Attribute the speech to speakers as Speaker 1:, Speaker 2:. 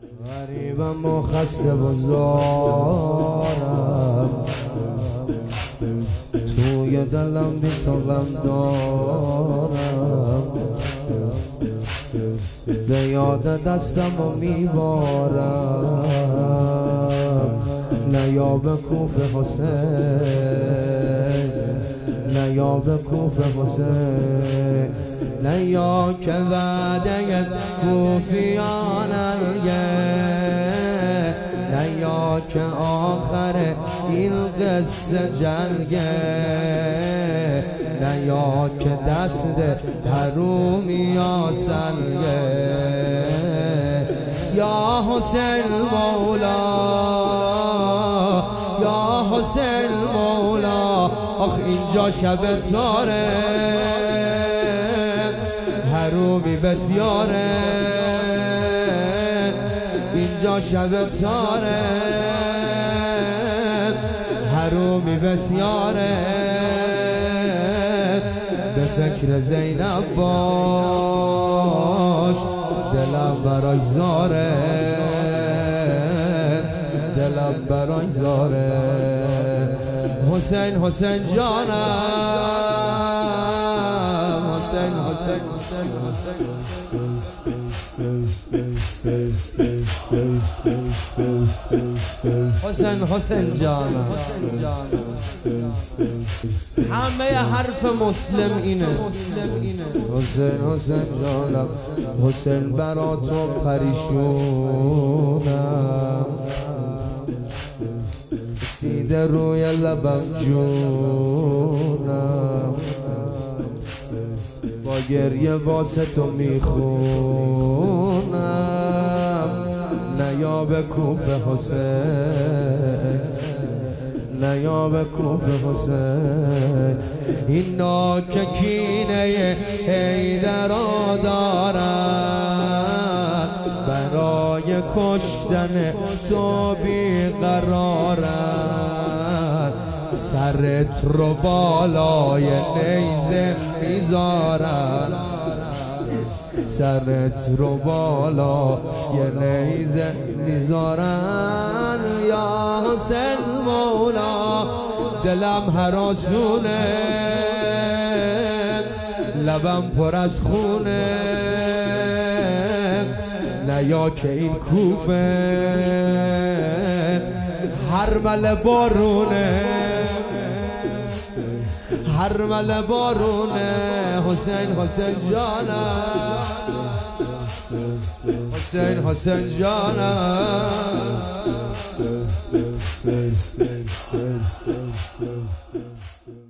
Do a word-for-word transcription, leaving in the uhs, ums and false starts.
Speaker 1: غریبم و خسته و زارم، توی دلم بی تو غم دارم، به یاد دستم و میبارم، نه یا به کوفه حسین، نه یا به کوفه حسین، نه یا که وعده کوفیانه، نه یا که آخر این قصه جنگه، نه یا که دست حرومی آسنگه. یا حسین مولا، یا حسین مولا، آخ اینجا شب تاره، حرومی بسیاره، اینجا شب تاره، حرومی بسیاره، به فکر زینب باش، دلم برای زاره، دلم برای زاره. حسین حسین جانم، حسین حسین حسین حسین حسین جانم. همه حرف مسلم اینه، حسین حسین جانم. حسین برا تو پریشونم، سیده روی لبم جونم، با گریه واسه تو میخونم، نه یا به کوفه حسین، نه یا به کوفه حسین. اینا که کینه حیدرا دارن، برای کشتن تو بیقرارن، سرت رو بالای نیزه میذارن، سرت رو بالای نیزه میذارن. یا حسین مولا، دلم هراسونه، لبم پر از خونه، نه یا که این کوفه هرمل بارونه، هرمل بارونه. حسین حسین جانم، حسین حسین جانم.